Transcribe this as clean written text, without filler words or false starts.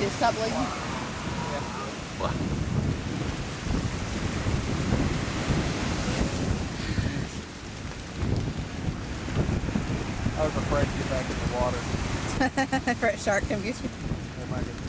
Did it stop bleeding? Wow. I was afraid to get back in the water. For a shark come get you. Oh my goodness.